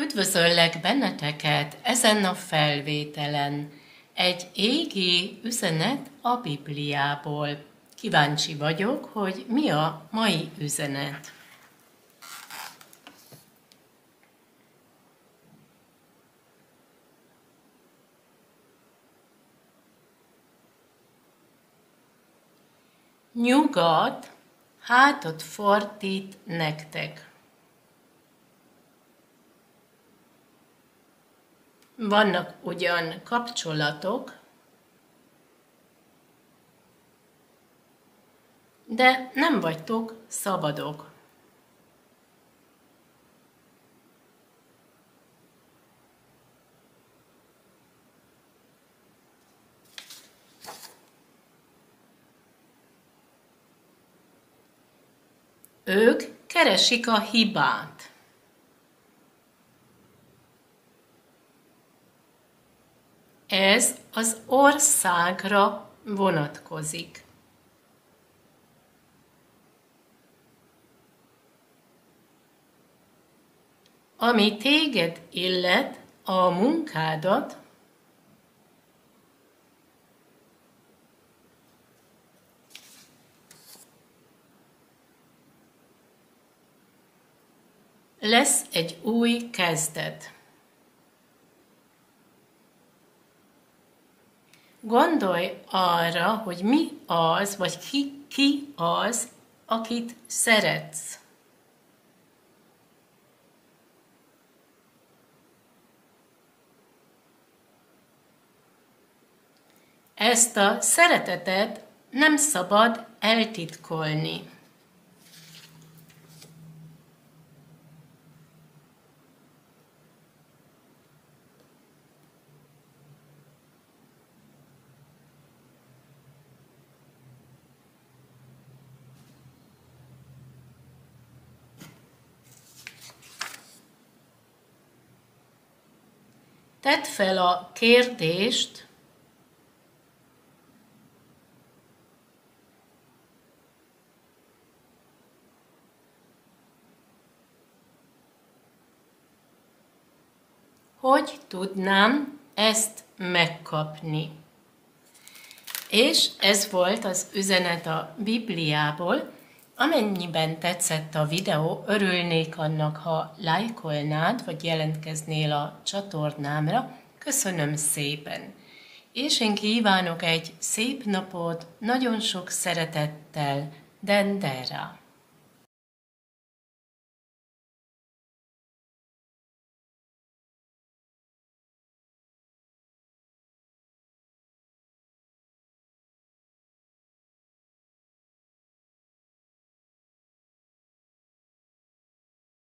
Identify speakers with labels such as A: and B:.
A: Üdvözöllek benneteket ezen a felvételen. Egy égi üzenet a Bibliából. Kíváncsi vagyok, hogy mi a mai üzenet. Nyugat hátat fordít nektek. Vannak ugyan kapcsolatok, de nem vagytok szabadok. Ők keresik a hibát. Ez az országra vonatkozik. Ami téged illet, a munkádat, lesz egy új kezdet. Gondolj arra, hogy mi az, vagy ki az, akit szeretsz. Ezt a szeretetet nem szabad eltitkolni. Tedd fel a kérdést, hogy tudnám ezt megkapni. És ez volt az üzenet a Bibliából. Amennyiben tetszett a videó, örülnék annak, ha lájkolnád, vagy jelentkeznél a csatornámra. Köszönöm szépen! És én kívánok egy szép napot, nagyon sok szeretettel, Dendera!